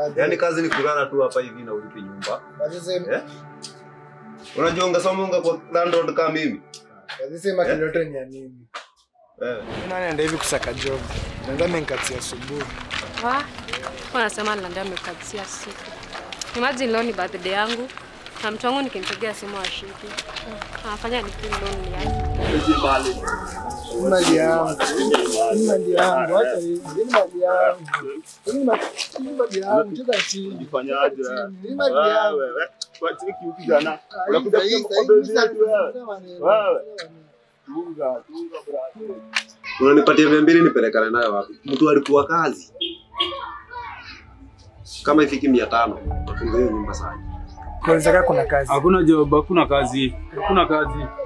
Yaani kazi ni kulala tu hapa hivi na ulipe nyumba. Unajua ungesoma kwa landlord kama mimi. Sema kiloto ni ya nini? Mimi naenda hivi kusaka job. Ndio nimekatia asubuhi. Wanasema ndio amekatia siku. Imagine leo ni birthday yangu. Na mtu wangu nikimpigia simu ashiki. Anafanya nini loan yani? Mali yangu. Acha hivi. Mali yangu. Mali yangu. Cheza chini. Jifanyaje? Mali yangu. Wewe. Kwa chini kijana. Unakuja kukomboza wewe. Tunga brother. Unanipatia 200 nipelekane nayo wapi? Mtu alikuwa kazi. Kama ifiki 500, nafunga hiyo nyumba sana. Kwa kuna kazi. Hakuna job, hakuna kazi. Hakuna kazi.